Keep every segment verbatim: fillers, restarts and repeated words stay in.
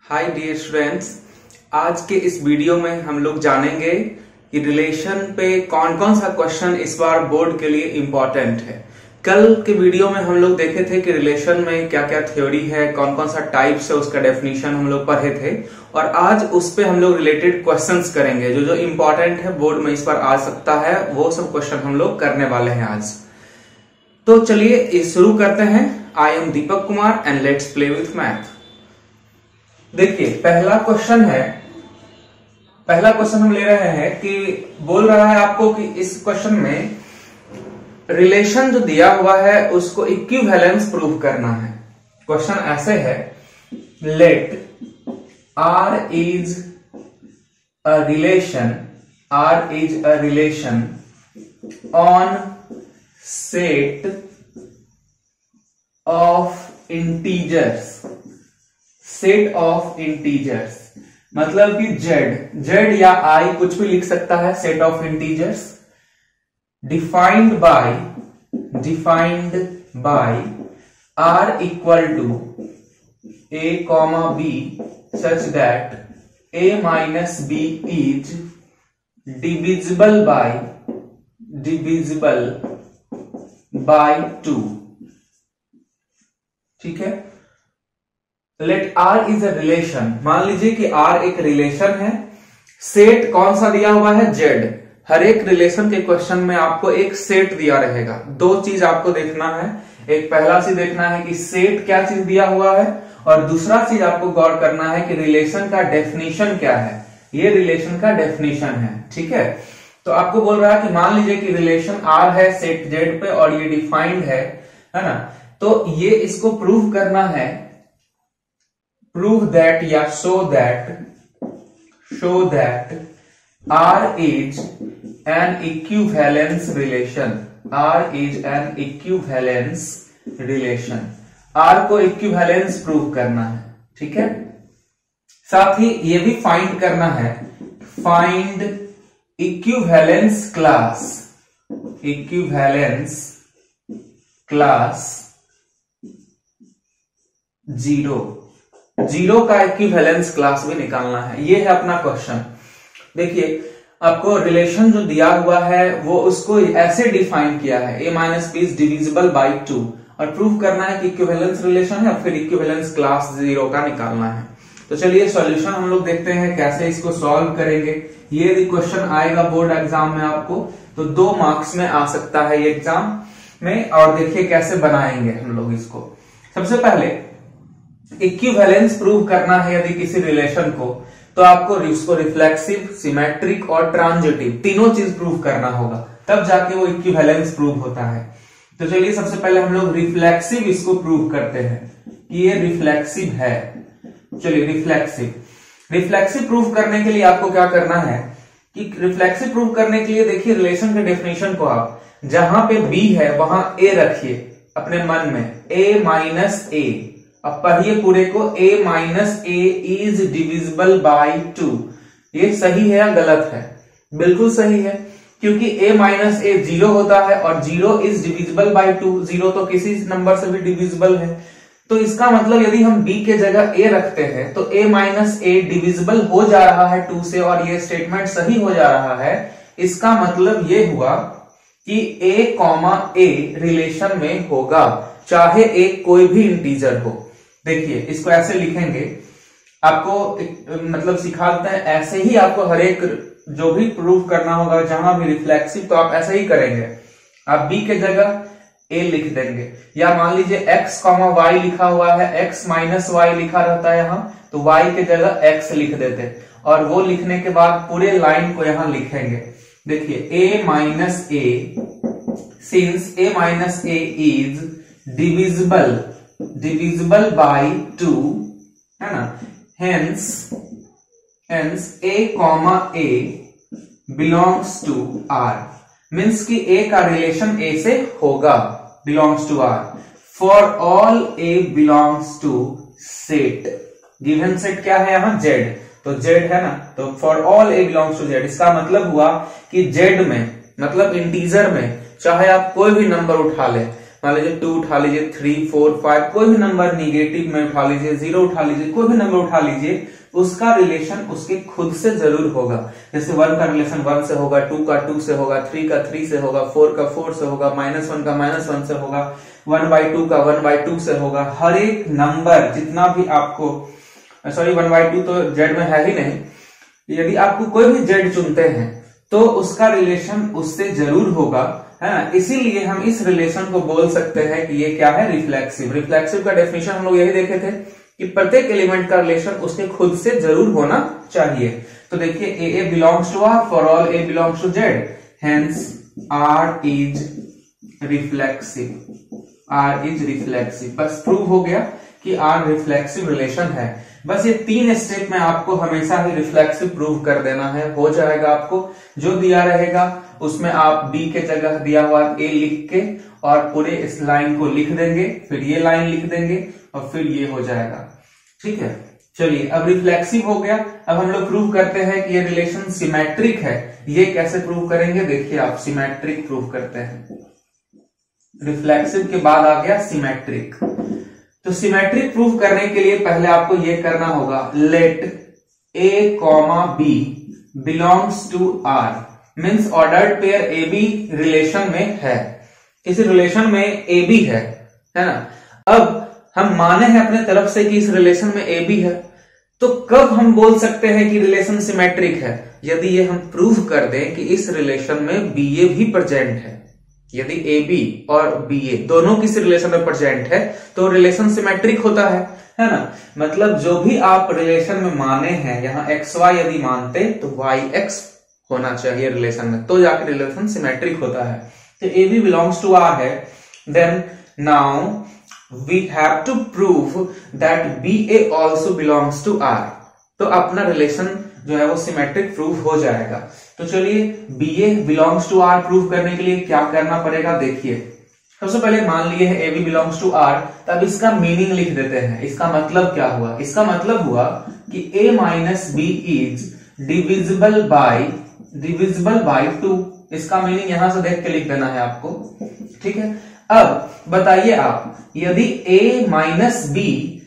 Hi dear students, आज के इस वीडियो में हम लोग जानेंगे कि रिलेशन पे कौन कौन सा क्वेश्चन इस बार बोर्ड के लिए इम्पोर्टेंट है। कल के वीडियो में हम लोग देखे थे कि रिलेशन में क्या क्या थ्योरी है, कौन कौन सा टाइप्स है, उसका डेफिनेशन हम लोग पढ़े थे और आज उस पे हम लोग रिलेटेड क्वेश्चंस करेंगे। जो जो इम्पोर्टेंट है बोर्ड में इस बार आ सकता है वो सब क्वेश्चन हम लोग करने वाले हैं आज। तो चलिए शुरू करते हैं। I am Deepak Kumar and let's play with math. देखिए पहला क्वेश्चन है, पहला क्वेश्चन हम ले रहे हैं कि बोल रहा है आपको कि इस क्वेश्चन में रिलेशन जो दिया हुआ है उसको इक्विवेलेंस प्रूव करना है। क्वेश्चन ऐसे है, let R is a relation R is a relation on set of integers set of integers मतलब कि z z या i कुछ भी लिख सकता है। Set of integers defined by defined by r equal to a comma b such that a minus b is divisible by divisible by two. ठीक है, let R is a relation. मान लीजिए कि आर एक रिलेशन है। Set कौन सा दिया हुआ है? जेड। हर एक रिलेशन के क्वेश्चन में आपको एक सेट दिया रहेगा। दो चीज आपको देखना है, एक पहला चीज देखना है कि सेट क्या चीज दिया हुआ है और दूसरा चीज आपको गौर करना है कि रिलेशन का डेफिनेशन क्या है। ये रिलेशन का डेफिनेशन है। ठीक है, तो आपको बोल रहा है कि मान लीजिए कि रिलेशन आर है सेट जेड पे और ये डिफाइंड है, है ना। तो ये इसको प्रूव करना है, prove that या show that show that R is an equivalence relation R is an equivalence relation R को equivalence prove करना है। ठीक है, साथ ही ये भी फाइंड करना है, find equivalence class equivalence class zero zero का इक्विवेलेंस क्लास भी निकालना है। ये है अपना क्वेश्चन। देखिए आपको रिलेशन जो दिया हुआ है वो उसको ऐसे डिफाइन किया है, a minus B is divisible by two और प्रूव करना है कि इक्विवेलेंस रिलेशन है, फिर इक्विवेलेंस क्लास जीरो का निकालना है। तो चलिए सॉल्यूशन हम लोग देखते हैं कैसे इसको सॉल्व करेंगे। ये क्वेश्चन आएगा बोर्ड एग्जाम में आपको, तो दो मार्क्स में आ सकता है ये एग्जाम में। और देखिए कैसे बनाएंगे हम लोग इसको। सबसे पहले इक्विवेलेंस प्रूव करना है यदि किसी रिलेशन को, तो आपको इसको रिफ्लेक्सिव, सिमेट्रिक और ट्रांजिटिव तीनों चीज प्रूव करना होगा, तब जाके वो इक्विवेलेंस प्रूव होता है। तो चलिए सबसे पहले हम लोग रिफ्लेक्सिव इसको प्रूव करते हैं कि ये रिफ्लेक्सिव है। चलिए रिफ्लेक्सिव रिफ्लेक्सिव प्रूव करने के लिए आपको क्या करना है कि रिफ्लेक्सिव प्रूव करने के लिए देखिए रिलेशन के डेफिनेशन को आप जहां पे बी है वहां ए रखिए अपने मन में, ए माइनस ए। अब पढ़िए पूरे को, a minus A is divisible by two. ये सही है या गलत है? बिल्कुल सही है, क्योंकि a माइनस ए जीरो होता है और zero is divisible by two. Zero तो किसी नंबर से भी डिविजिबल है, तो इसका मतलब यदि हम b के जगह a रखते हैं तो a माइनस ए डिविजिबल हो जा रहा है टू से और ये स्टेटमेंट सही हो जा रहा है। इसका मतलब ये हुआ कि a कॉमा a रिलेशन में होगा, चाहे एक कोई भी इंटीजर हो। देखिए इसको ऐसे लिखेंगे, आपको एक, मतलब सिखा देते हैं ऐसे ही आपको हर एक जो भी प्रूफ करना होगा जहां भी रिफ्लेक्सिव, तो आप ऐसे ही करेंगे। आप b के जगह a लिख देंगे, या मान लीजिए x कॉमा वाई लिखा हुआ है, x माइनस वाई लिखा रहता है यहाँ, तो y के जगह x लिख देते और वो लिखने के बाद पूरे लाइन को यहां लिखेंगे। देखिए a minus a, since a minus A is divisible divisible by two, है ना, hence hence a comma a belongs to r, means कि a का रिलेशन a से होगा, belongs to r। For all a belongs to set, given set क्या है यहाँ? z, तो z है ना, तो for all a belongs to z। इसका मतलब हुआ कि z में, मतलब इंटीजर में, चाहे आप कोई भी नंबर उठा ले, मान लीजिए टू उठा लीजिए, थ्री फोर फाइव, कोई भी नंबर निगेटिव में उठा लीजिए, जीरो उठा लीजिए, कोई भी नंबर उठा लीजिए, उसका रिलेशन उसके खुद से जरूर होगा। जैसे वन का रिलेशन वन से होगा, टू का टू से होगा, थ्री का थ्री से होगा, फोर का फोर से होगा, माइनस वन का माइनस वन से होगा, वन बाई टू का वन बाई टू से होगा। हर एक नंबर जितना भी आपको, सॉरी वन बाई टू तो जेड में है ही नहीं, यदि आपको कोई भी जेड चुनते हैं तो उसका रिलेशन उससे जरूर होगा, है ना। इसीलिए हम इस रिलेशन को बोल सकते हैं कि ये क्या है, रिफ्लेक्सिव। रिफ्लेक्सिव का डेफिनेशन हम लोग यही देखे थे कि प्रत्येक एलिमेंट का रिलेशन उसके खुद से जरूर होना चाहिए। तो देखिए A A belongs to R for all A belongs to Z, hence R is reflexive, R is reflexive. बस प्रूव हो गया कि आर रिफ्लेक्सिव रिलेशन है। बस ये तीन स्टेप में आपको हमेशा ही रिफ्लेक्सिव प्रूव कर देना है, हो जाएगा। आपको जो दिया रहेगा उसमें आप बी के जगह दिया हुआ ए लिख के और पूरे इस लाइन को लिख देंगे, फिर ये लाइन लिख देंगे और फिर ये हो जाएगा, ठीक है। चलिए अब रिफ्लेक्सिव हो गया। अब हम लोग प्रूव करते हैं कि ये रिलेशन सिमेट्रिक है। ये कैसे प्रूव करेंगे, देखिए आप, सिमेट्रिक प्रूव करते हैं। रिफ्लेक्सिव के बाद आ गया सिमेट्रिक। तो सिमेट्रिक प्रूफ करने के लिए पहले आपको यह करना होगा, let A comma B belongs to R, means ordered pair A B relation में है, किसी रिलेशन में ए बी है, है ना। अब हम माने हैं अपने तरफ से कि इस रिलेशन में ए बी है, तो कब हम बोल सकते हैं कि रिलेशन सिमेट्रिक है, यदि ये हम प्रूव कर दें कि इस रिलेशन में बी ए भी प्रेजेंट है। यदि ए बी और बी ए दोनों किसी रिलेशन में प्रेजेंट है तो रिलेशन सिमेट्रिक होता है, है ना। मतलब जो भी आप रिलेशन में माने हैं, यहां एक्स वाई यदि मानते तो वाई एक्स होना चाहिए रिलेशन में, तो जाकर रिलेशन सिमेट्रिक होता है। तो A B belongs to R है, then now we have to prove that B A also belongs to R. तो अपना रिलेशन जो है वो सिमेट्रिक प्रूव हो जाएगा। तो चलिए B A belongs to R prove करने के लिए क्या करना पड़ेगा, देखिए। सबसे पहले मान लिए है A B belongs to R, तब इसका मीनिंग लिख देते हैं। इसका मतलब क्या हुआ, इसका मतलब हुआ कि A minus B is divisible by divisible by two. इसका मीनिंग यहां से देख के लिख देना है आपको, ठीक है। अब बताइए आप, यदि a माइनस बी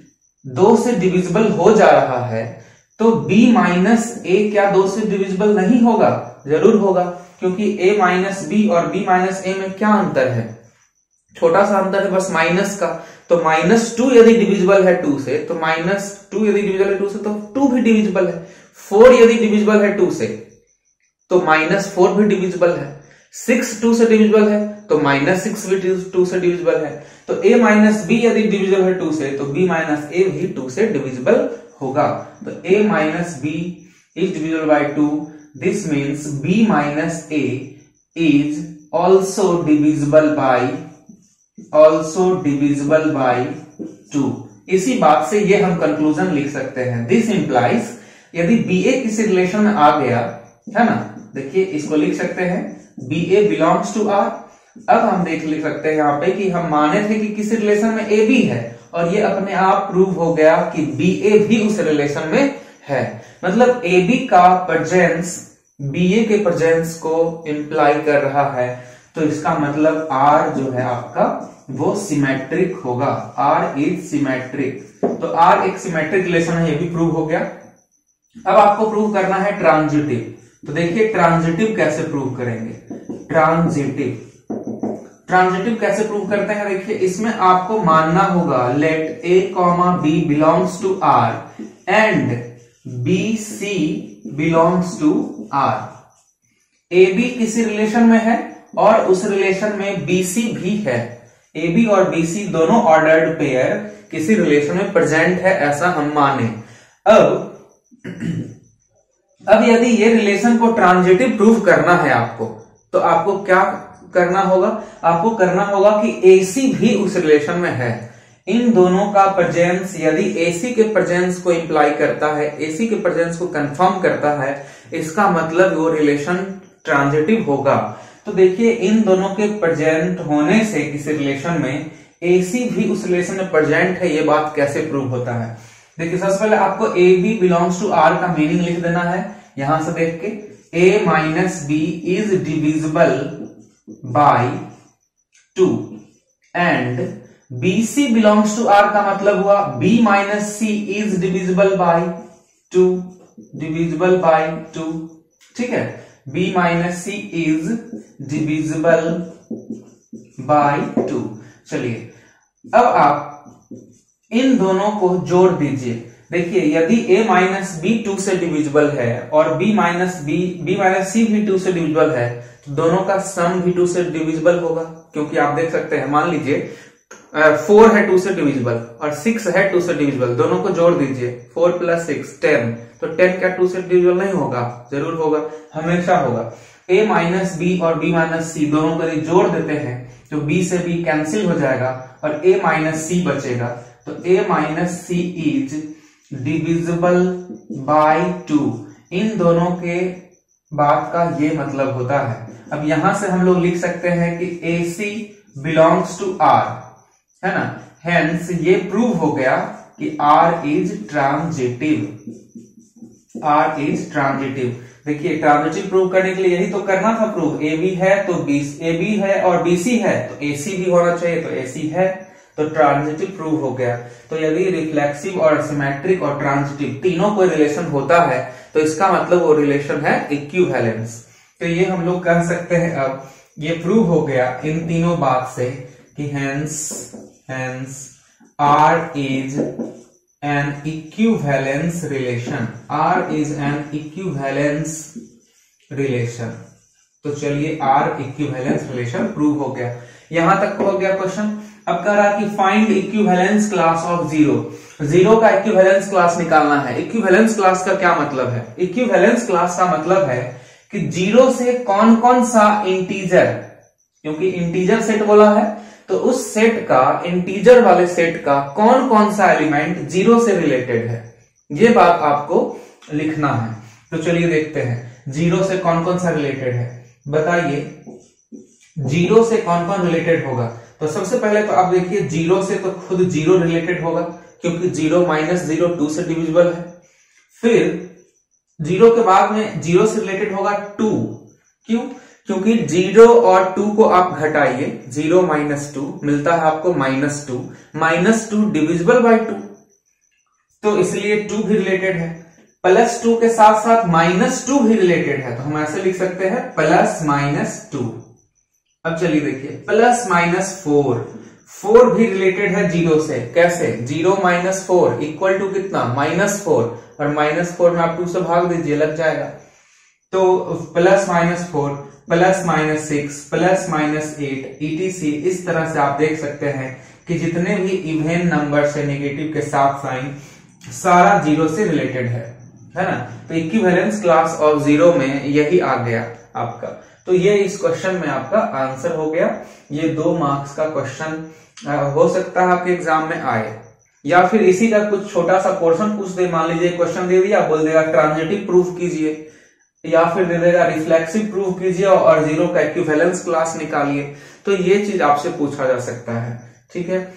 दो से डिविजिबल हो जा रहा है तो b माइनस ए क्या दो से डिविजिबल नहीं होगा, जरूर होगा, क्योंकि a माइनस बी और b माइनस ए में क्या अंतर है, छोटा सा अंतर है बस माइनस का। तो माइनस टू यदि डिविजिबल है टू से, तो माइनस टू यदि डिविजिबल है टू से तो टू भी डिविजिबल है। फोर यदि डिविजिबल है टू से तो माइनस फोर भी डिविजिबल है। सिक्स टू से डिविजिबल है तो माइनस सिक्स भी टू से डिविजिबल है। तो a माइनस बी यदि डिविजिबल है टू से तो b माइनस ए भी टू से डिविजिबल होगा। तो a minus B is divisible by two, this means b minus A is also divisible by also divisible by two. इसी बात से ये हम कंक्लूजन लिख सकते हैं, दिस इंप्लाइज यदि बी ए किसी रिलेशन में आ गया, है ना, देखिए इसको लिख सकते हैं B A belongs to R. अब हम देख लिख सकते हैं यहाँ पे कि हम माने थे कि किसी रिलेशन में ए बी है और ये अपने आप प्रूव हो गया कि बी ए भी उस रिलेशन में है। मतलब ए बी का प्रेजेंस बी ए के प्रेजेंस को इंप्लाई कर रहा है, तो इसका मतलब आर जो है आपका वो सिमेट्रिक होगा, आर इज सिमेट्रिक। तो आर एक सिमेट्रिक रिलेशन है, ये भी प्रूव हो गया। अब आपको प्रूव करना है ट्रांजिटिव। तो देखिए ट्रांजिटिव कैसे प्रूव करेंगे, ट्रांजिटिव ट्रांजिटिव कैसे प्रूव करते हैं, देखिए इसमें आपको मानना होगा let A comma B belongs to R and B C belongs to R. A B किसी रिलेशन में है और उस रिलेशन में बी सी भी है। ए बी और बी सी दोनों ऑर्डर्ड पेयर किसी रिलेशन में प्रेजेंट है, ऐसा हम माने। अब अब यदि ये रिलेशन को ट्रांजिटिव प्रूव करना है आपको, तो आपको क्या करना होगा, आपको करना होगा कि एसी भी उस रिलेशन में है। इन दोनों का प्रेजेंस यदि एसी के प्रेजेंस को इंप्लाई करता है, एसी के प्रेजेंस को कंफर्म करता है, इसका मतलब वो रिलेशन ट्रांजिटिव होगा। तो देखिए इन दोनों के प्रेजेंट होने से किसी रिलेशन में एसी भी उस रिलेशन में प्रेजेंट है, ये बात कैसे प्रूव होता है। देखिए सबसे पहले आपको A B belongs to R का मीनिंग लिख देना है, यहां से देख के A minus B is divisible by two and B C belongs to R का मतलब हुआ B minus C is divisible by two, divisible by two, ठीक है, b minus C is divisible by two. चलिए अब आप इन दोनों को जोड़ दीजिए। देखिए यदि a माइनस बी टू से डिविजिबल है और b minus B B minus C भी टू से डिविजिबल है तो दोनों का सम भी टू से डिविजिबल होगा, क्योंकि आप देख सकते हैं मान लीजिए फोर है टू से डिविजिबल और सिक्स है टू से डिविजिबल, दोनों को जोड़ दीजिए, फोर प्लस सिक्स टेन, तो टेन क्या टू से डिविजिबल नहीं होगा? जरूर होगा, हमेशा होगा। a माइनस बी और b माइनस सी दोनों को जोड़ देते हैं तो b से b कैंसिल हो जाएगा और a माइनस सी बचेगा, तो a minus C is divisible by two. इन दोनों के बात का ये मतलब होता है। अब यहां से हम लोग लिख सकते हैं कि A C belongs to R, है ना, हेंस ये प्रूव हो गया कि R is transitive, R is transitive. देखिए ट्रांजिटिव प्रूव करने के लिए यही तो करना था प्रूव, ए बी है तो बी ए बी है और बी सी है तो ए सी भी होना चाहिए, तो ए सी है तो ट्रांजिटिव प्रूव हो गया। तो यदि रिफ्लेक्सिव और सिमेट्रिक और ट्रांजिटिव तीनों कोई रिलेशन होता है तो इसका मतलब वो रिलेशन है इक्विवेलेंस। तो ये हम लोग कह सकते हैं, अब ये प्रूव हो गया इन तीनों बात से कि hence hence R is an equivalence relation, R is an equivalence relation। तो चलिए R equivalence relation प्रूव हो गया, यहां तक हो गया क्वेश्चन। अब कह रहा कि find equivalence class of zero, zero का इक्विवेलेंस क्लास निकालना है। इक्विवेलेंस क्लास का क्या मतलब है? इक्विवेलेंस क्लास का मतलब है कि जीरो से कौन कौन सा इंटीजर, क्योंकि इंटीजर सेट बोला है तो उस सेट का, इंटीजर वाले सेट का कौन कौन सा एलिमेंट जीरो से रिलेटेड है, ये बात आपको लिखना है। तो चलिए देखते हैं जीरो से कौन कौन सा रिलेटेड है, बताइए जीरो से कौन कौन रिलेटेड होगा। तो सबसे पहले तो आप देखिए जीरो से तो खुद जीरो रिलेटेड होगा, क्योंकि जीरो माइनस जीरो टू से डिविजिबल है। फिर जीरो के बाद में जीरो से रिलेटेड होगा टू, क्यों? क्योंकि जीरो और टू को आप घटाइए, जीरो माइनस टू मिलता है आपको minus two, minus two divisible by two, तो इसलिए टू भी रिलेटेड है। प्लस टू के साथ साथ माइनस टू भी रिलेटेड है, तो हम ऐसे लिख सकते हैं प्लस माइनस टू। अब चलिए देखिए प्लस माइनस फोर, फोर भी रिलेटेड है जीरो से, कैसे? Zero minus four equal to कितना? माइनस फोर, और माइनस फोर में आप टू से भाग दीजिए, लग जाएगा। तो plus minus four, plus minus six, plus minus eight, ETC. इस तरह से आप देख सकते हैं कि जितने भी इवन नंबर से नेगेटिव के साथ साइन सारा जीरो से रिलेटेड है, है ना। तो इक्विवेलेंस क्लास ऑफ जीरो में यही आ गया आपका। तो ये इस क्वेश्चन में आपका आंसर हो गया। ये दो मार्क्स का क्वेश्चन हो सकता है आपके एग्जाम में आए, या फिर इसी का कुछ छोटा सा पोर्शन पूछ दे। मान लीजिए क्वेश्चन दे दिया, बोल देगा ट्रांजिटिव प्रूफ कीजिए, या फिर दे देगा रिफ्लेक्सिव प्रूफ कीजिए और जीरो का इक्विवेलेंस क्लास निकालिए। तो ये चीज आपसे पूछा जा सकता है, ठीक है।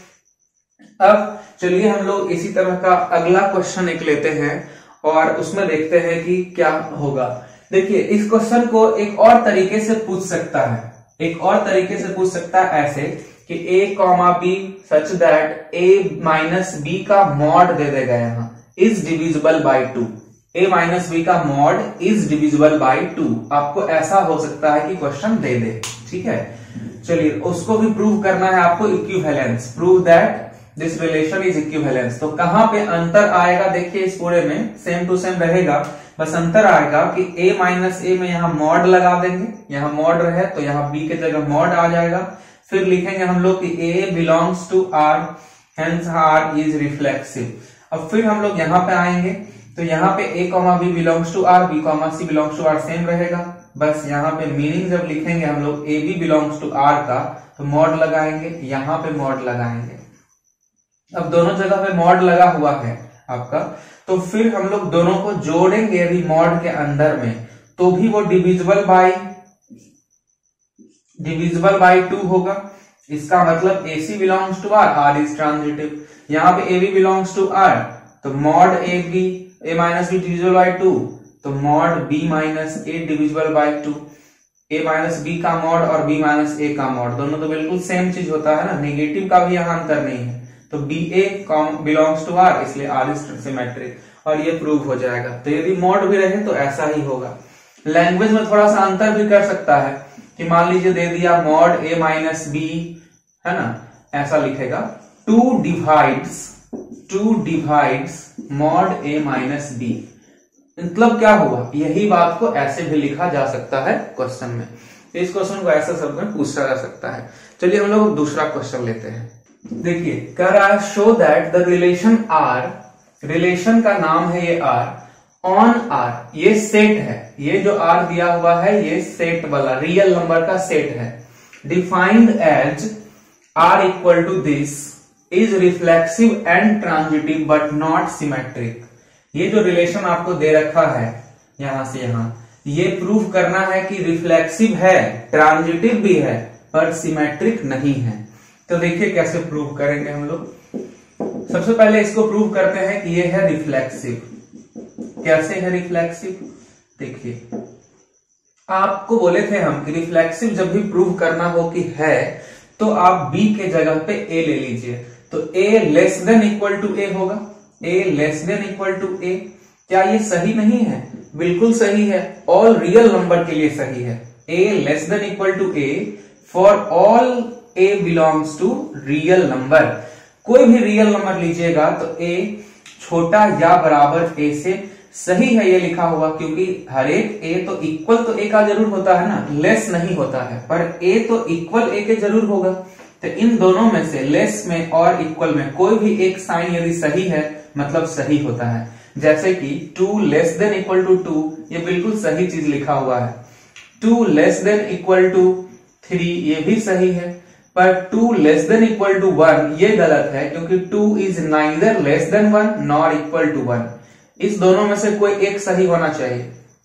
अब चलिए हम लोग इसी तरह का अगला क्वेश्चन एक लेते हैं और उसमें देखते हैं कि क्या होगा। देखिए इस क्वेश्चन को एक और तरीके से पूछ सकता है, एक और तरीके से पूछ सकता है ऐसे कि a comma B such that a minus B का मॉड दे देगा, यहाँ is divisible by two, a minus B का mod is divisible by two. आपको ऐसा हो सकता है कि क्वेश्चन दे दे, ठीक है। चलिए उसको भी प्रूव करना है आपको, equivalence, prove that this relation is equivalence. तो कहां पे अंतर आएगा? देखिए इस पूरे में सेम टू सेम रहेगा, बस अंतर आएगा कि a माइनस ए में यहाँ मॉड लगा देंगे, यहाँ मॉड रहे तो यहाँ b के जगह मॉड आ जाएगा। फिर लिखेंगे हम लोग कि a belongs to r, hence r is reflexive. अब फिर हम लोग यहाँ पे आएंगे तो यहाँ पे a comma B belongs to r, b comma C belongs to r same रहेगा। बस यहाँ पे मीनिंग जब लिखेंगे हम लोग a b belongs to r का, तो मॉड लगाएंगे, यहाँ पे मॉड लगाएंगे। अब दोनों जगह पे मॉड लगा हुआ है आपका, तो फिर हम लोग दोनों को जोड़ेंगे यदि मॉड के अंदर में, तो भी वो divisible by divisible by two होगा। इसका मतलब A C belongs to R, R is transitive. यहाँ पे A B belongs to R, तो mod A B A minus B divisible by two, तो mod B minus A divisible by two. A minus B का mod और B minus A का mod दोनों तो बिल्कुल सेम चीज होता है ना, नेगेटिव का भी यहाँ अंतर नहीं है। तो B A belongs to R, इसलिए आर इज सिमेट्रिक, और ये प्रूव हो जाएगा। तो यदि मॉड भी रहे तो ऐसा ही होगा। लैंग्वेज में थोड़ा सा अंतर भी कर सकता है कि मान लीजिए दे दिया मॉड ए माइनस बी, है ना, ऐसा लिखेगा two divides two divides mod A minus B, मतलब क्या हुआ, यही बात को ऐसे भी लिखा जा सकता है क्वेश्चन में। इस क्वेश्चन को ऐसा शब्द में पूछा जा सकता है। चलिए हम लोग दूसरा क्वेश्चन लेते हैं। देखिए कह रहा है show that the relation R, relation का नाम है ये आर, ऑन आर, ये सेट है, ये जो आर दिया हुआ है ये सेट वाला रियल नंबर का सेट है, defined as R equal to this is reflexive and transitive but not symmetric. ये जो रिलेशन आपको दे रखा है यहां से यहां, ये प्रूव करना है कि रिफ्लेक्सिव है, ट्रांजिटिव भी है, पर सिमेट्रिक नहीं है। तो देखिए कैसे प्रूव करेंगे हम लोग। सबसे पहले इसको प्रूव करते हैं कि ये है रिफ्लेक्सिव। कैसे है रिफ्लेक्सिव, देखिए आपको बोले थे हम कि रिफ्लेक्सिव जब भी प्रूव करना हो कि है तो आप बी के जगह पे ए ले लीजिए। तो A less than equal to A होगा, A less than equal to A. क्या ये सही नहीं है? बिल्कुल सही है, ऑल रियल नंबर के लिए सही है। A less than equal to A for all A belongs to real number. कोई भी रियल नंबर लीजिएगा तो ए छोटा या बराबर ए से सही है ये लिखा हुआ, क्योंकि हर एक ए तो इक्वल तो ए का जरूर होता है ना, लेस नहीं होता है, पर ए तो इक्वल ए के जरूर होगा। तो इन दोनों में से लेस में और इक्वल में कोई भी एक साइन यदि सही है मतलब सही होता है। जैसे कि two less than equal to two, ये बिल्कुल सही चीज लिखा हुआ है। Two less than equal to three, ये भी सही है, पर two less than equal to one ये गलत है, क्योंकि two is neither less than one nor equal to one. इस दोनों में से कोई एक सही होना चाहिए।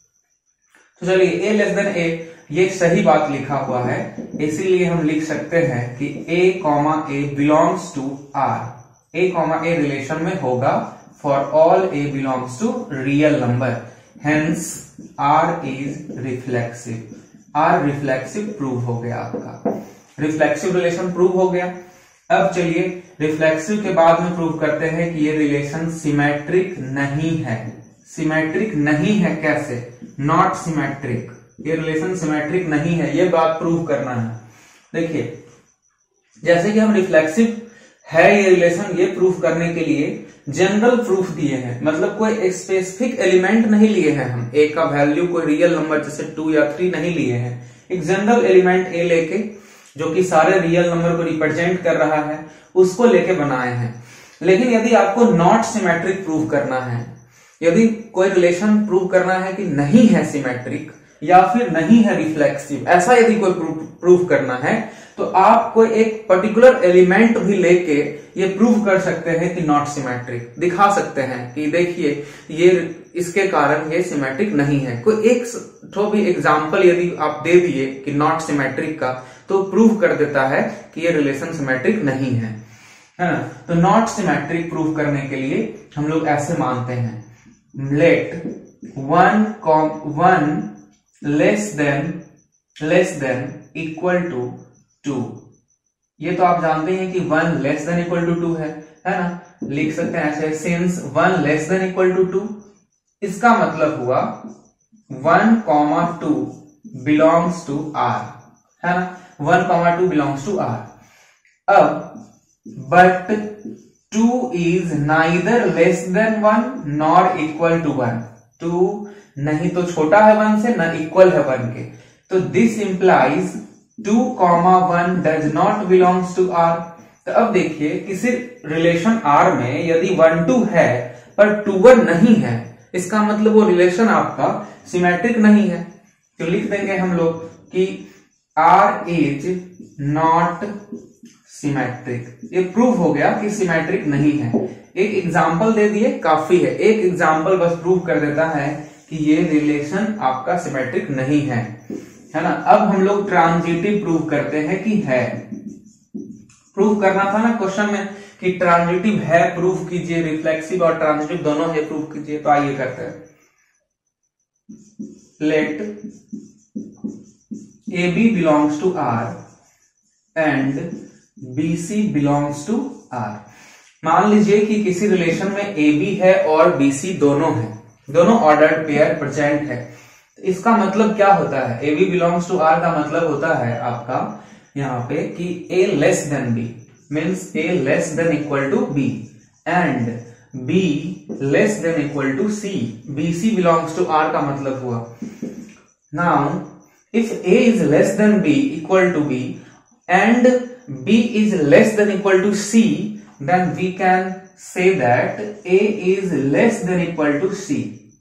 तो चलिए ए लेस देन ए, ये सही बात लिखा हुआ है, इसीलिए हम लिख सकते हैं कि A comma A belongs to R. A comma A relation में होगा for all A belongs to real number, hence R is reflexive. R reflexive prove हो गया आपका, रिफ्लेक्सिव रिलेशन प्रूव हो गया। अब चलिए रिफ्लेक्सिव के बाद में प्रूव करते हैं कि ये रिलेशन सिमेट्रिक नहीं है। सिमेट्रिक नहीं है कैसे? नॉट सिमेट्रिक, ये रिलेशन सिमेट्रिक नहीं है, ये बात प्रूव करना है। देखिए जैसे कि हम रिफ्लेक्सिव है ये रिलेशन, ये प्रूफ करने के लिए जनरल प्रूफ दिए हैं, मतलब कोई स्पेसिफिक एलिमेंट नहीं लिए हैं हम, ए का वैल्यू कोई रियल नंबर जैसे टू या थ्री नहीं लिए हैं, एक जनरल एलिमेंट ए लेके जो कि सारे रियल नंबर को रिप्रेजेंट कर रहा है उसको लेके बनाए हैं। लेकिन यदि आपको नॉट सिमेट्रिक प्रूव करना है, यदि कोई रिलेशन प्रूव करना है कि नहीं है सिमेट्रिक या फिर नहीं है रिफ्लेक्सिव, ऐसा यदि कोई प्रूव करना है तो आप कोई एक पर्टिकुलर एलिमेंट भी लेके ये प्रूव कर सकते हैं कि नॉट सिमेट्रिक, दिखा सकते हैं कि देखिए ये इसके कारण ये सिमेट्रिक नहीं है। कोई एक तो भी एग्जांपल यदि आप दे दिए कि नॉट सिमेट्रिक का, तो प्रूव कर देता है कि ये रिलेशन सिमेट्रिक नहीं है, है ना। तो नॉट सिमेट्रिक प्रूव करने के लिए हम लोग ऐसे मानते हैं, let one comma one less than less than equal to two. ये तो आप जानते हैं कि one less than equal to two है, है ना। लिख सकते हैं ऐसे, since one less than equal to two, इसका मतलब हुआ one comma two belongs to R, है ना। One comma two belongs to R. अब but two is neither less than one nor equal to one, to नहीं तो छोटा है वन से न इक्वल है वन के, तो this implies two comma one does not belongs to R. तो अब देखिए किसी रिलेशन आर में यदि वन टू है पर टू वन नहीं है, इसका मतलब वो रिलेशन आपका सिमेट्रिक नहीं है। तो लिख देंगे हम लोग कि आर इज नॉट सिमेट्रिक। ये प्रूव हो गया कि सिमेट्रिक नहीं है। एक एग्जाम्पल दे दिए काफी है, एक एग्जाम्पल बस प्रूव कर देता है कि ये रिलेशन आपका सिमेट्रिक नहीं है, है ना। अब हम लोग ट्रांजिटिव प्रूव करते हैं कि है। प्रूव करना था ना क्वेश्चन में कि ट्रांजिटिव है प्रूव कीजिए, रिफ्लेक्सिव और ट्रांजिटिव दोनों है प्रूव कीजिए। तो आइए करते हैं। Let A B belongs to R and B C belongs to R. मान लीजिए कि किसी रिलेशन में ए बी है और बी सी दोनों है, दोनों ऑर्डर्ड पेयर प्रेजेंट है। इसका मतलब क्या होता है? A B belongs to R का मतलब होता है आपका यहाँ पे कि A less than B means A less than equal to B and B less than equal to C. B C belongs to R का मतलब हुआ now if A is less than B equal to B and B is less than equal to C, then we can say that A is less than equal to C.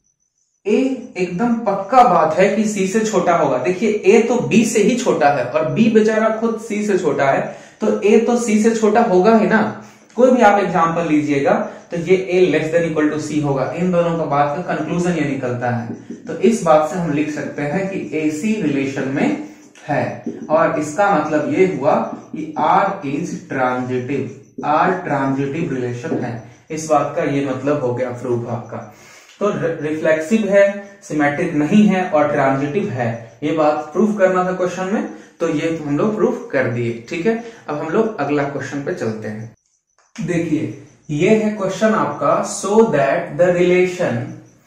ए एकदम पक्का बात है कि सी से छोटा होगा। देखिए ए तो बी से ही छोटा है और बी बेचारा खुद सी से छोटा है, तो ए तो सी से छोटा होगा ही ना। कोई भी आप एग्जांपल लीजिएगा तो ये A less than equal to C होगा। इन दोनों का बात का कंक्लूजन ये निकलता है। तो इस बात से हम लिख सकते हैं कि एसी रिलेशन में है और इसका मतलब ये हुआ कि R is transitive. R transitive relation है, इस बात का ये मतलब हो गया प्रूफ आपका। तो रिफ्लेक्सिव है, सिमेट्रिक नहीं है और ट्रांजिटिव है, ये बात प्रूफ करना था क्वेश्चन में, तो ये हम लोग प्रूफ कर दिए। ठीक है, अब हम लोग अगला क्वेश्चन पे चलते हैं। देखिए ये है क्वेश्चन आपका, so that the relation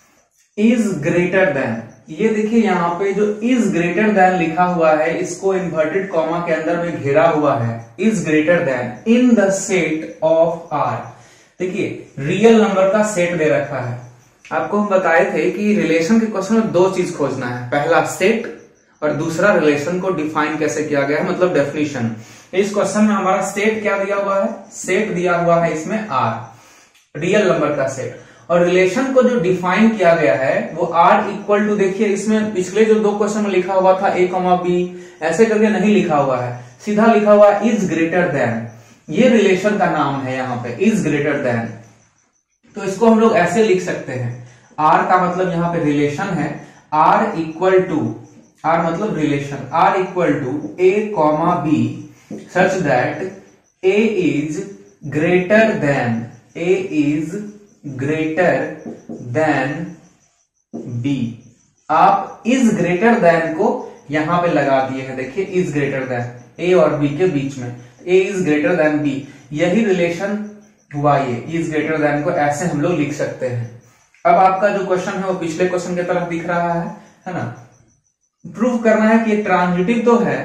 is greater than. ये देखिए यहाँ पे जो इज ग्रेटर देन लिखा हुआ है, इसको इन्वर्टेड कॉमा के अंदर में घेरा हुआ है। Is greater than in the set of R. देखिए रियल नंबर का सेट दे रखा है। आपको हम बताए थे कि रिलेशन के क्वेश्चन में दो चीज खोजना है, पहला सेट और दूसरा रिलेशन को डिफाइन कैसे किया गया है, मतलब डेफिनेशन। इस क्वेश्चन में हमारा सेट क्या दिया हुआ है? सेट दिया हुआ है इसमें आर, रियल नंबर का सेट, और रिलेशन को जो डिफाइन किया गया है वो आर इक्वल टू, देखिए इसमें पिछले जो दो क्वेश्चन में लिखा हुआ था ए कॉमा बी, ऐसे करके नहीं लिखा हुआ है, सीधा लिखा हुआ है इज ग्रेटर देन। ये रिलेशन का नाम है यहाँ पे, इज ग्रेटर देन। तो इसको हम लोग ऐसे लिख सकते हैं, आर का मतलब यहाँ पे रिलेशन है, आर इक्वल टू, आर मतलब relation, R equal to A comma B such that A is greater than, A is greater than B. आप इज ग्रेटर देन को यहां पे लगा दिए हैं, देखिए इज ग्रेटर देन, ए और बी के बीच में, A is greater than B, यही रिलेशन हुआ। ये इज ग्रेटर देन को ऐसे हम लोग लिख सकते हैं। अब आपका जो क्वेश्चन है वो पिछले क्वेश्चन की तरफ दिख रहा है, है ना। प्रूव करना है कि ये ट्रांजिटिव तो है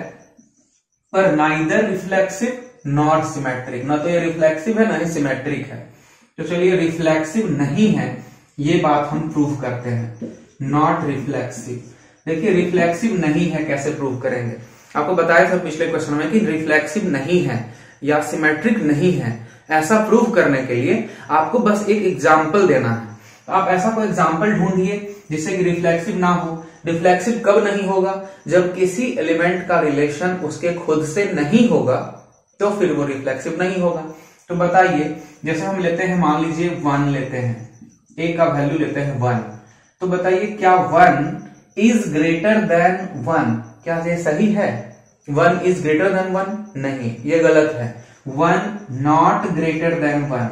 पर नाइदर रिफ्लेक्सिव नॉट सिमेट्रिक, ना तो ये रिफ्लेक्सिव है ना ही सिमेट्रिक है। तो चलिए रिफ्लेक्सिव नहीं है ये बात हम प्रूव करते हैं, नॉट रिफ्लेक्सिव। देखिए रिफ्लेक्सिव नहीं है कैसे प्रूव करेंगे? आपको बताया था पिछले क्वेश्चन में कि रिफ्लेक्सिव नहीं है या सिमेट्रिक नहीं है, ऐसा प्रूव करने के लिए आपको बस एक एग्जाम्पल देना है। तो आप ऐसा कोई एग्जाम्पल ढूंढिए जिससे कि रिफ्लेक्सिव ना हो। रिफ्लेक्सिव कब नहीं होगा? जब किसी एलिमेंट का रिलेशन उसके खुद से नहीं होगा, तो फिर वो रिफ्लेक्सिव नहीं होगा। तो बताइए, जैसे हम लेते हैं, मान लीजिए वन लेते हैं, ए का वैल्यू लेते हैं वन, तो बताइए क्या one is greater than one? क्या ये सही है? One is greater than one? नहीं, ये गलत है। One not greater than one,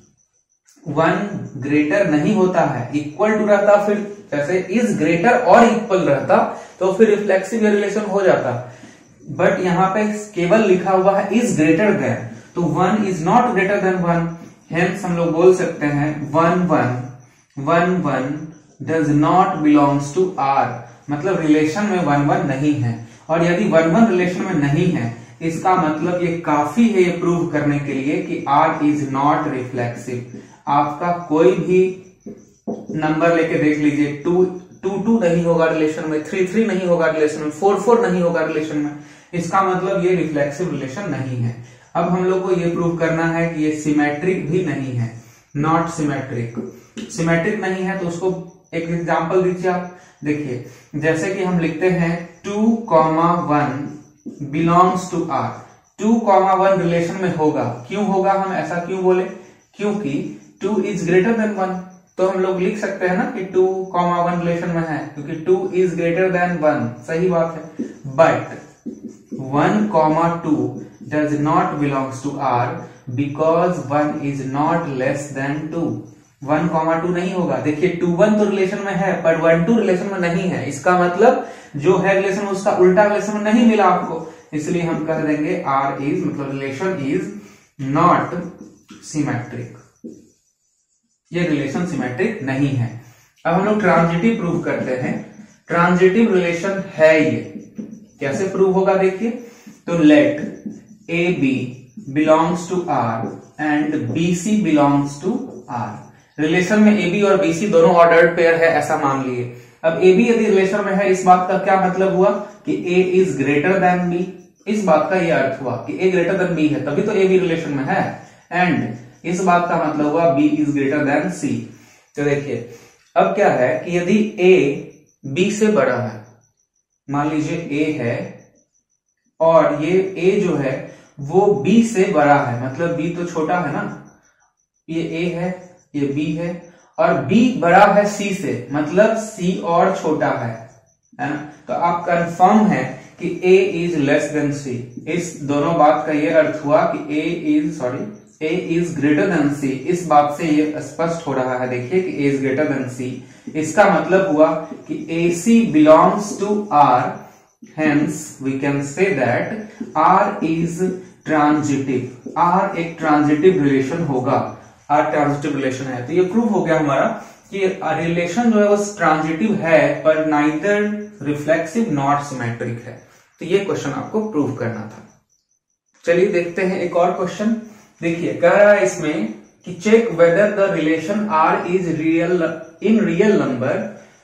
one greater नहीं होता है, इक्वल टू रहता, फिर जैसे इज ग्रेटर और इक्वल रहता तो फिर रिफ्लेक्सिव रिलेशन हो जाता। बट यहाँ पे केवल लिखा हुआ है इज ग्रेटर देन, तो one is not greater than one, hence हम लोग बोल सकते हैं one one one one does not belongs to R, मतलब रिलेशन में वन वन नहीं है। और यदि वन वन रिलेशन में नहीं है, इसका मतलब ये काफी है ये प्रूव करने के लिए कि आर इज नॉट रिफ्लेक्सिव। आपका कोई भी नंबर लेके देख लीजिए, टू टू टू नहीं होगा रिलेशन में, थ्री थ्री नहीं होगा रिलेशन में, फोर फोर नहीं होगा रिलेशन में, इसका मतलब ये रिफ्लेक्सिव रिलेशन नहीं है। अब हम लोग को ये प्रूव करना है कि ये सिमेट्रिक भी नहीं है, नॉट सिमेट्रिक। सिमेट्रिक नहीं है तो उसको एक एग्जांपल दीजिए आप। देखिए जैसे कि हम लिखते हैं two comma one belongs to R, two comma one relation में होगा। क्यों होगा, हम ऐसा क्यों बोले? क्योंकि two is greater than one, तो हम लोग लिख सकते हैं ना कि टू कॉमा वन रिलेशन में है, क्योंकि two is greater than one, सही बात है। But one comma two does not belongs to R because one is not less than two, one comma two नहीं होगा। देखिए टू वन तो रिलेशन में है पर वन टू रिलेशन में नहीं है, इसका मतलब जो है रिलेशन उसका उल्टा रिलेशन में नहीं मिला आपको, इसलिए हम कह देंगे आर इज मतलब रिलेशन इज नॉट सिमेट्रिक, ये रिलेशन सिमेट्रिक नहीं है। अब हम लोग ट्रांजिटिव प्रूव करते हैं। ट्रांजिटिव रिलेशन है ये, कैसे प्रूव होगा देखिए, तो let A B belongs to R and B C belongs to R. Relation में ए बी और बी सी दोनों ऑर्डर्ड पेयर है ऐसा मान लिए। अब ए बी यदि रिलेशन में है, इस बात का क्या मतलब हुआ कि A is greater than B, इस बात का यह अर्थ हुआ कि ए ग्रेटर देन बी है, तभी तो ए बी रिलेशन में है। एंड इस बात का मतलब हुआ B is greater than C. तो देखिए अब क्या है कि यदि ए बी से बड़ा है, मान लीजिए ए है और ये ए जो है वो बी से बड़ा है, मतलब बी तो छोटा है ना, ये ए है ये बी है, और बी बड़ा है सी से, मतलब सी और छोटा है, है ना। तो आप कंफर्म है कि A is less than C. इस दोनों बात का ये अर्थ हुआ कि A is sorry A is greater than C. इस बात से ये स्पष्ट हो रहा है देखिए कि A is greater than C. इसका मतलब हुआ कि A C belongs to R, hence we can say that R is transitive. R एक ट्रांजिटिव रिलेशन होगा, आर ट्रांजिटिव रिलेशन है। तो ये प्रूव हो गया हमारा कि रिलेशन जो है वो ट्रांजिटिव है पर नाइदर रिफ्लेक्सिव नॉट सिमेट्रिक है। तो ये क्वेश्चन आपको प्रूव करना था। चलिए देखते हैं एक और क्वेश्चन। देखिए कह रहा है इसमें कि check whether the relation R is real in real number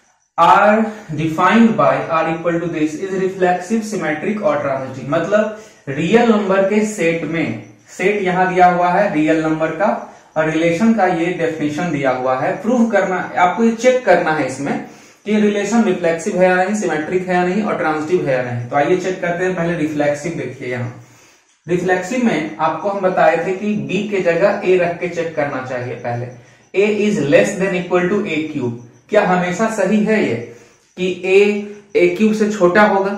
R defined by R equal to this is reflexive symmetric और ट्रांजिटिव। मतलब रियल नंबर के सेट में, सेट यहां दिया हुआ है रियल नंबर का और रिलेशन का ये डेफिनेशन दिया हुआ है। प्रूव करना आपको, ये चेक करना है इसमें कि रिलेशन रिफ्लेक्सिव है या नहीं, सिमेट्रिक है या नहीं और ट्रांजिटिव है या नहीं। तो आइए चेक करते हैं। पहले रिफ्लेक्सिव देखिए, यहाँ रिफ्लेक्सिव में आपको हम बताए थे कि b के जगह a रख के चेक करना चाहिए। पहले a is less than equal to A cube. क्या हमेशा सही है ये कि a a क्यूब से छोटा होगा?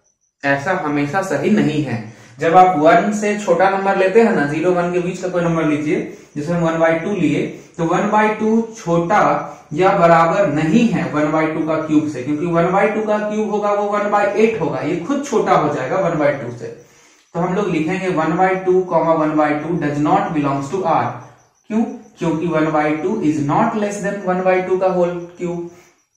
ऐसा हमेशा सही नहीं है। जब आप वन से छोटा नंबर लेते हैं ना, जीरो वन के बीच का कोई नंबर लीजिए, जैसे हम वन बाई टू लिए, तो वन बाई टू छोटा या बराबर नहीं है वन बाई टू का क्यूब से, क्योंकि वन बाई टू का क्यूब होगा वो वन बाई एट होगा, ये खुद छोटा हो जाएगा वन बाई टू से। तो हम लोग लिखेंगे one by two comma one by two does not belongs to R. क्यों? क्योंकि one by two is not less than one by two का होल क्यूब,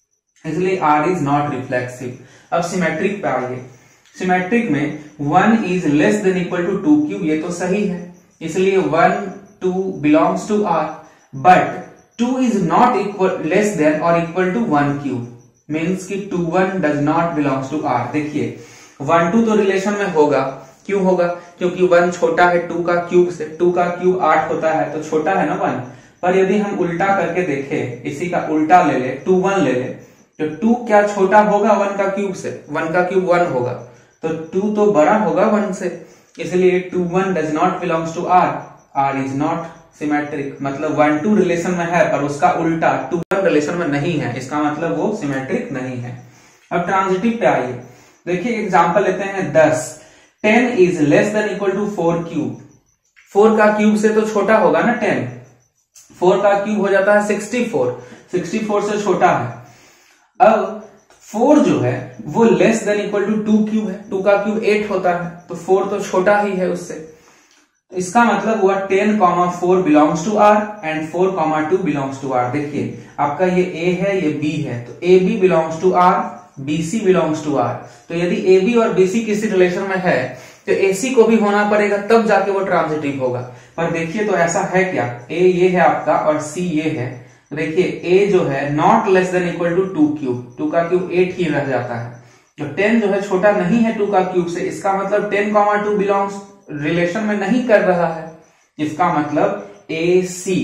इसलिए आर इज नॉट रिफ्लेक्सिव। अब सिमेट्रिक पे आइए। सिमेट्रिक में one is less than equal to two cube, ये तो सही है, इसलिए one two belongs to R. But two is not equal less than और equal to one cube, means कि two one does not belongs to R. देखिए one two तो relation में होगा, क्यों होगा? क्योंकि वन छोटा है टू का क्यूब से, टू का क्यूब आठ होता है तो छोटा है ना वन। पर यदि हम उल्टा करके देखें, इसी का उल्टा ले ले, टू वन ले ले, तो टू क्या छोटा होगा वन का क्यूब से? वन का क्यूब वन होगा, तो टू तो बड़ा होगा वन से, इसलिए two one does not belongs to R. R is not symmetric, मतलब वन टू रिलेशन में है पर उसका उल्टा टू वन रिलेशन में नहीं है, इसका मतलब वो सिमेट्रिक नहीं है। अब ट्रांजिटिव पे आइए। देखिए एग्जांपल लेते हैं दस। Ten is less than equal to four cube. Four का क्यूब से तो छोटा होगा ना टेन, फोर का क्यूब हो जाता है सिक्सटी फोर, सिक्सटी फोर से छोटा है। अब फोर जो है वो less than equal to two cube है, टू का क्यूब एट होता है, तो फोर तो छोटा ही है उससे। इसका मतलब हुआ ten comma four belongs to R and four comma two belongs to R. देखिए आपका ये ए है ये बी है, तो A B belongs to R, B C belongs to R. तो यदि ए बी और बी सी किसी रिलेशन में है तो ए सी को भी होना पड़ेगा, तब जाके वो ट्रांजिटिव होगा। पर देखिए तो ऐसा है क्या, ए ये है आपका और सी ये है, तो देखिए ए जो है not less than equal to two cube, two का क्यूब एट ही रह जाता है, तो टेन जो है छोटा नहीं है टू का क्यूब से, इसका मतलब ten comma two belongs relation में नहीं कर रहा है। इसका मतलब A C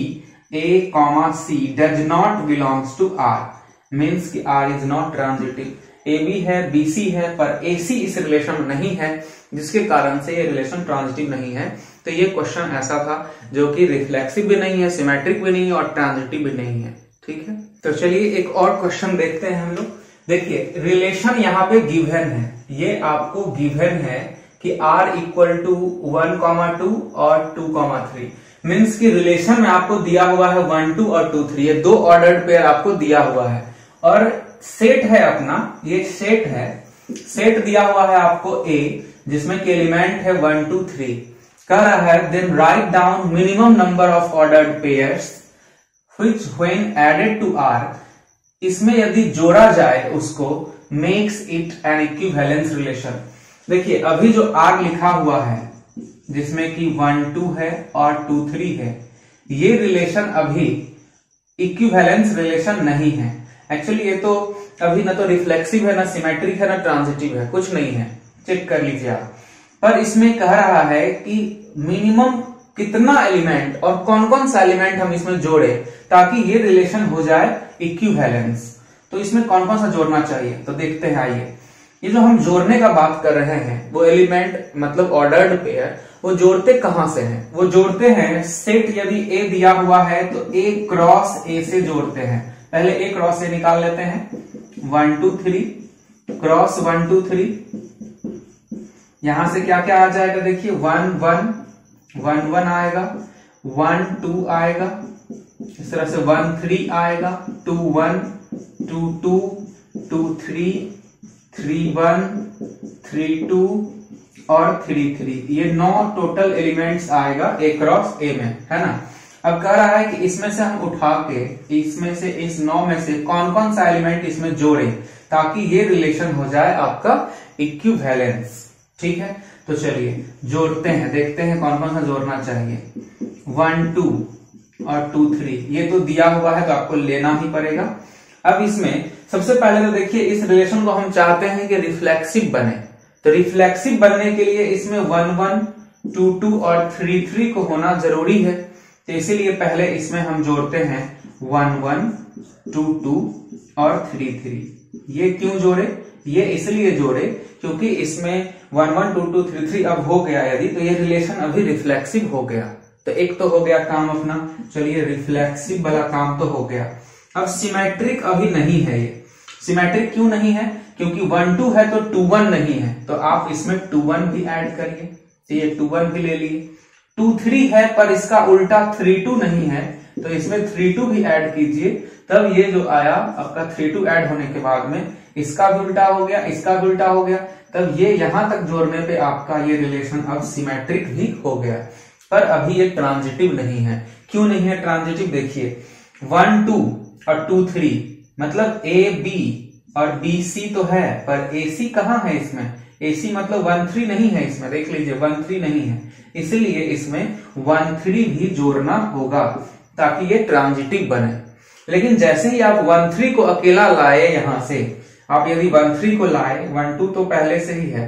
A comma C does not belongs to R, means कि R is not transitive. A B है बी सी है पर ए सी इस रिलेशन में नहीं है, जिसके कारण से ये रिलेशन ट्रांजिटिव नहीं है। तो ये क्वेश्चन ऐसा था जो कि रिफ्लेक्सिव भी नहीं है, सिमेट्रिक भी नहीं है और ट्रांजिटिव भी नहीं है। ठीक है, तो चलिए एक और क्वेश्चन देखते हैं हम लोग। देखिए रिलेशन यहाँ पे गिवन है, ये आपको गिवन है कि r equal to one comma two और टू कॉमा थ्री। मीन्स की रिलेशन में आपको दिया हुआ है वन टू और टू थ्री, ये दो ऑर्डर्ड पेयर आपको दिया हुआ है, और सेट है अपना, ये सेट है, सेट दिया हुआ है आपको ए, जिसमें के एलिमेंट है वन टू थ्री। कह रहा है then write down minimum number of ordered pairs which when added to R, इसमें यदि जोड़ा जाए उसको makes it an equivalence relation. देखिए अभी जो आर लिखा हुआ है जिसमें कि वन टू है और टू थ्री है, ये रिलेशन अभी इक्विवेलेंस रिलेशन नहीं है। एक्चुअली ये तो अभी ना तो रिफ्लेक्सिव है, ना सिमेट्रिक है, ना ट्रांजिटिव है, कुछ नहीं है, चेक कर लीजिए आप। पर इसमें कह रहा है कि मिनिमम कितना एलिमेंट और कौन कौन सा एलिमेंट हम इसमें जोड़े ताकि ये रिलेशन हो जाए इक्विवेलेंस। तो इसमें कौन कौन सा जोड़ना चाहिए तो देखते हैं, आइए। ये जो हम जोड़ने का बात कर रहे हैं वो एलिमेंट मतलब ऑर्डर्ड पेयर, वो जोड़ते कहां से हैं? वो जोड़ते हैं सेट यदि ए दिया हुआ है तो ए क्रॉस ए से जोड़ते हैं। पहले ए क्रॉस ए निकाल लेते हैं, one two three cross one two three, यहां से क्या क्या आ जाएगा देखिए, वन वन वन वन आएगा, वन टू आएगा, इस तरह से वन थ्री आएगा, two one two two two three three one three two और थ्री थ्री, ये नौ टोटल एलिमेंट्स आएगा ए क्रॉस ए में, है ना। अब कह रहा है कि इसमें से हम उठा के इसमें से इस नौ में से कौन कौन सा एलिमेंट इसमें जोड़े ताकि ये रिलेशन हो जाए आपका इक्विवेलेंस। ठीक है, तो चलिए जोड़ते हैं, देखते हैं कौन कौन सा जोड़ना चाहिए। वन टू और टू थ्री ये तो दिया हुआ है तो आपको लेना ही पड़ेगा। अब इसमें सबसे पहले तो देखिए इस रिलेशन को हम चाहते हैं कि रिफ्लेक्सिव बने, तो रिफ्लेक्सिव बनने के लिए इसमें वन वन टू टू और थ्री थ्री को होना जरूरी है। तो इसीलिए पहले इसमें हम जोड़ते हैं वन वन टू टू और थ्री थ्री। ये क्यों जोड़े? ये इसलिए जोड़े क्योंकि इसमें one one two two three three अब हो गया यदि, तो ये रिलेशन अभी रिफ्लेक्सिव हो गया। तो एक तो हो गया काम अपना, चलिए रिफ्लेक्सिव वाला काम तो हो गया। अब सिमेट्रिक अभी नहीं है ये। सिमेट्रिक क्यों नहीं है? क्योंकि वन टू है तो टू वन नहीं है, तो आप इसमें टू वन भी ऐड करिए, तो ये टू वन भी ले लिए। टू थ्री है पर इसका उल्टा थ्री टू नहीं है, तो इसमें थ्री टू भी ऐड कीजिए, तब ये जो आया आपका थ्री टू ऐड होने के बाद में इसका भी उल्टा हो गया, इसका भी उल्टा हो गया, तब ये यहां तक जोड़ने पे आपका ये रिलेशन अब सिमेट्रिक भी हो गया। पर अभी ये ट्रांजिटिव नहीं है। क्यों नहीं है ट्रांजिटिव? देखिए वन टू और टू थ्री मतलब ए बी और बी सी तो है, पर ए सी कहाँ है इसमें? ए सी मतलब वन थ्री नहीं है इसमें, देख लीजिए वन थ्री नहीं है, इसलिए इसमें वन थ्री भी जोड़ना होगा ताकि ये ट्रांजिटिव बने। लेकिन जैसे ही आप वन थ्री को अकेला लाए, यहां से आप यदि वन थ्री को लाए, वन टू तो पहले से ही है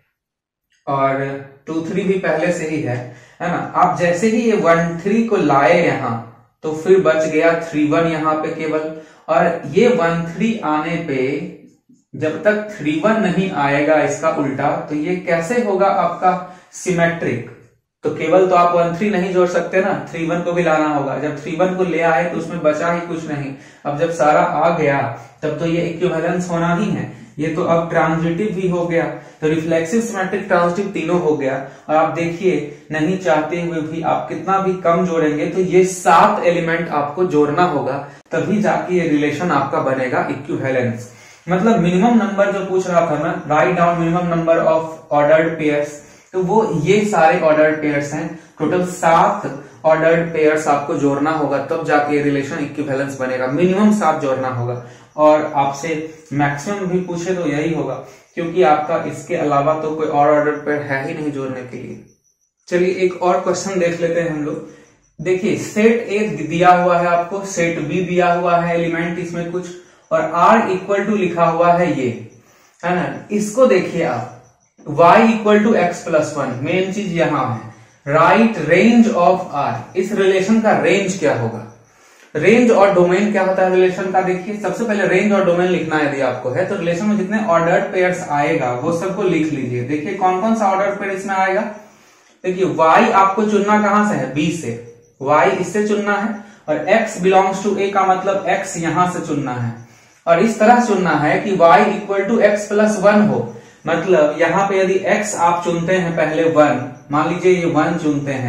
और टू थ्री भी पहले से ही है, है ना। आप जैसे ही ये वन थ्री को लाए यहां, तो फिर बच गया थ्री वन यहाँ पे केवल, और ये वन थ्री आने पे जब तक थ्री वन नहीं आएगा इसका उल्टा, तो ये कैसे होगा आपका सिमेट्रिक? तो केवल तो आप वन थ्री नहीं जोड़ सकते ना, थ्री वन को भी लाना होगा। जब थ्री वन को ले आए तो उसमें बचा ही कुछ नहीं। अब जब सारा आ गया तब तो ये इक्विवेलेंस होना ही है, ये तो अब ट्रांजिटिव भी हो गया। तो रिफ्लेक्सिव, सिमेट्रिक, ट्रांजिटिव तीनों हो गया। और आप देखिए नहीं चाहते हुए भी आप कितना भी कम जोड़ेंगे तो ये सात एलिमेंट आपको जोड़ना होगा, तभी जाके ये रिलेशन आपका बनेगा इक्विवेलेंस। मतलब मिनिमम नंबर जो पूछ रहा था ना, write down minimum number of ordered pairs, तो वो ये सारे ऑर्डर्ड पेयर्स हैं। टोटल सात ऑर्डर्ड पेयर्स आपको जोड़ना होगा, तब जाके रिलेशन इक्विवेलेंस बनेगा। मिनिमम सात जोड़ना होगा, और आपसे मैक्सिमम भी पूछे तो यही होगा, क्योंकि आपका इसके अलावा तो कोई और ऑर्डर्ड पेयर है ही नहीं जोड़ने के लिए। चलिए एक और क्वेश्चन देख लेते हैं हम लोग। देखिए सेट ए दिया हुआ है आपको, सेट बी दिया हुआ है एलिमेंट इसमें कुछ, और आर इक्वल टू लिखा हुआ है ये, है ना। इसको देखिए आप, y equal to x plus one, main चीज यहां है। राइट रेंज ऑफ आर, इस रिलेशन का रेंज क्या होगा? रेंज और डोमेन क्या होता है रिलेशन का? देखिए सबसे पहले रेंज और डोमेन लिखना यदि आपको है, तो रिलेशन में जितने ऑर्डर्ड पेयर्स आएगा वो सबको लिख लीजिए। देखिए कौन कौन सा ऑर्डर्ड पेयर इसमें आएगा। देखिए y आपको चुनना कहां से है? b से, y इससे चुनना है, और x बिलोंग्स टू a का मतलब x यहां से चुनना है, और इस तरह चुनना है कि y equal to x plus one हो। मतलब यहाँ पे यदि x आप चुनते हैं पहले वन, मान लीजिए ये वन चुनते हैं,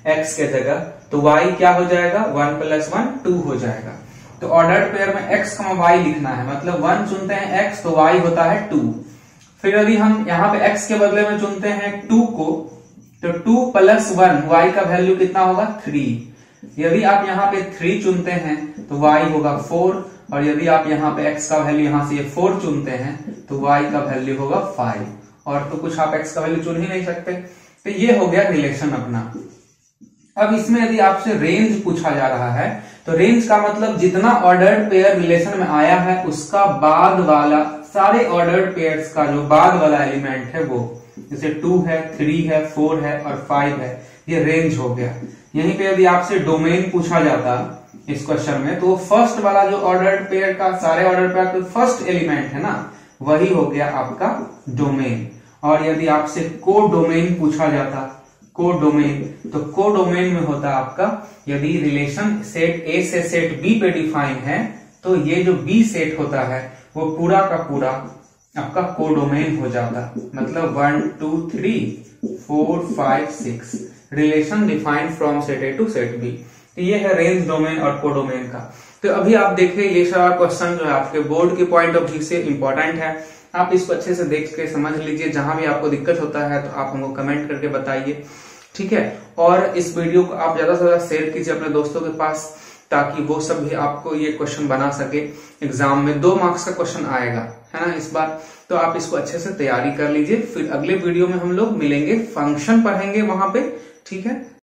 x के जगह, तो y क्या हो जाएगा, वन प्लस वन टू हो जाएगा। तो ऑर्डर्ड पेयर में x y लिखना है, मतलब वन चुनते हैं x तो y होता है टू। फिर यदि हम यहाँ पे x के बदले में चुनते हैं टू को, तो टू प्लस वन y का वैल्यू कितना होगा, थ्री। यदि आप यहाँ पे थ्री चुनते हैं तो y होगा फोर, और यदि आप यहाँ पे x का वैल्यू यहाँ से ये फोर चुनते हैं तो y का वैल्यू होगा फाइव, और तो कुछ आप x का वैल्यू चुन ही नहीं सकते। तो ये हो गया रिलेशन अपना। अब इसमें यदि आपसे रेंज पूछा जा रहा है, तो रेंज का मतलब जितना ऑर्डर्ड पेयर रिलेशन में आया है उसका बाद वाला, सारे ऑर्डर्ड पेयर्स का जो बाद वाला एलिमेंट है वो, जैसे टू है, थ्री है, फोर है और फाइव है, ये रेंज हो गया। यहीं पे यदि आपसे डोमेन पूछा जाता इस क्वेश्चन में, तो फर्स्ट वाला जो ऑर्डर्ड पेयर का, सारे ऑर्डर्ड पेयर का फर्स्ट एलिमेंट है ना, वही हो गया आपका डोमेन। और यदि आपसे को डोमेन पूछा जाता, को डोमेन, तो को डोमेन में होता आपका, यदि रिलेशन सेट ए से सेट बी पे डिफाइन है, तो ये जो बी सेट होता है वो पूरा का पूरा आपका को डोमेन हो जाता। मतलब one two three four five six, relation defined from set A to set B. तो ये है रेंज डोमेन और को डोमेन का। तो अभी आप देखें, ये सारा क्वेश्चन जो है आपके बोर्ड के पॉइंट ऑफ व्यू से इंपॉर्टेंट है। आप इसको अच्छे से देख के समझ लीजिए। जहां भी आपको दिक्कत होता है तो आप हमको कमेंट करके बताइए, ठीक है। और इस वीडियो को आप ज्यादा से ज्यादा शेयर कीजिए अपने दोस्तों के पास, ताकि वो सब भी आपको ये क्वेश्चन बना सके। एग्जाम में दो मार्क्स का क्वेश्चन आएगा, है ना, इस बार। तो आप इसको अच्छे से तैयारी कर लीजिए। फिर अगले वीडियो में हम लोग मिलेंगे, फंक्शन पढ़ेंगे वहां पे, ठीक है।